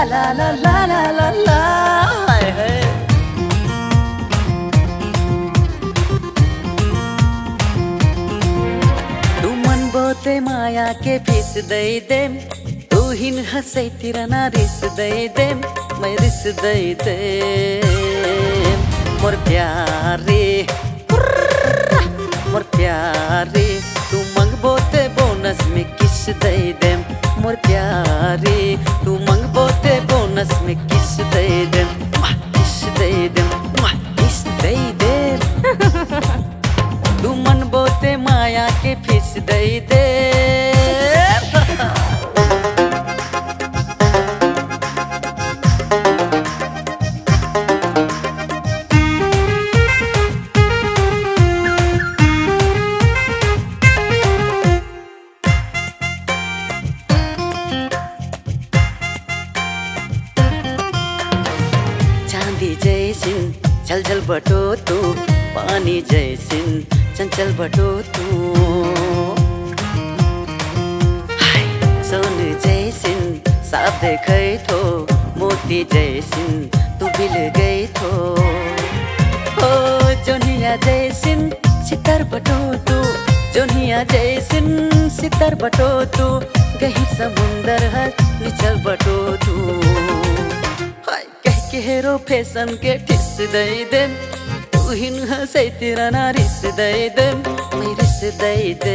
ला ला ला ला ला ला। तू मन बोते माया के फीस दे दे, तू हिन हंसे तिरना रिस दे दे, मैं रिस दे दे मोर प्यारे मोर प्यारे। तू मंगबो ते बोनस में किस दे दे मोर प्यारे, तू मंगबो ते बोनस में किस दे दे, किस दे दे, किस दे दे। तू मन बोते माया के फीस दे दे। चांदी जैसिन छल छल बटो तू, पानी जैसिन चंचल बटो तू। सोन जैसिन साफ देखे थो, मोती जैसिन तू बिल गई थो। ओ जोनिया जैसिन सितार बटो तू, जोनिया जैसिन सितार बटो तू। गहीर समुंदर है निचल बटो तू। केरो फैशन के ठिस दे दे, तू हिन हंसे तिरना रिस दे दे, मैं रिस दे दे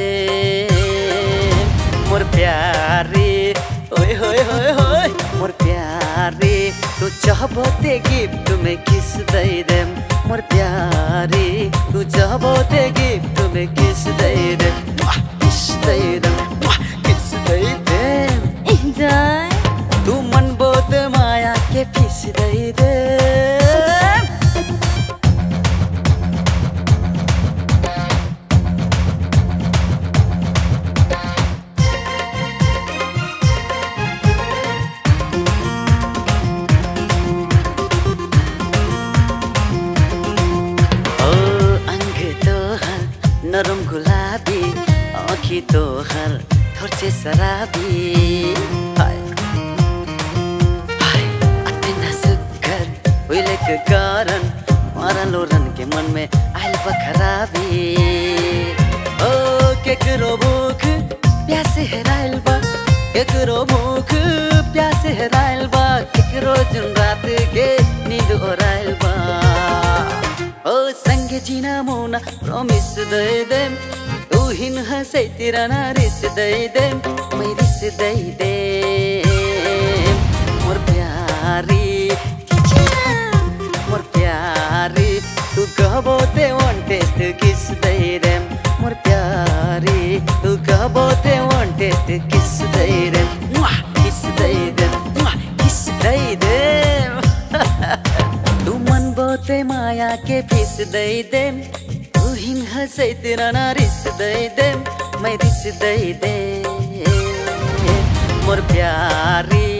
मोर प्यारे। ओए होए होए होए मोर प्यारे। तू चाहबो ते गिफ्ट में किस दे दे मोर प्यारे, तू चाहबो ते गिफ्ट में किस दे दे, किस दे दे, किस दे दे। एंजॉय। तू मन बोत माया के फीस दे दे। नरम गुलाबी आँखी तो हर थोड़े शराबी। हाय हाय अतना सुकर उइले के कारण मारा लोरन के मन में आयल बखराबी। ओ केकरो भूख प्यासे हेराइल बा, केकरो भूख प्यासे हेराइल बा, केकरो जुन रात के नींद ओराइल बा। ओ संगे जीना मोना प्रॉमिस दे दे, तू हिन हंसे तिरना रिस दे दे, मैं रिस दे दे मोर प्यारी मोर प्यारी। तू कहबो ते वन टेस्ट किस दे दे मोर प्यारी, तू कहबो ते वन टेस्ट किस दे दे, किस दे दे, किस दे दे। तू मन बोते माया के फीस दे दे, तू हिन हंसे तिरना रिस दे दे, मैं रिस दे दे मोर प्यारी।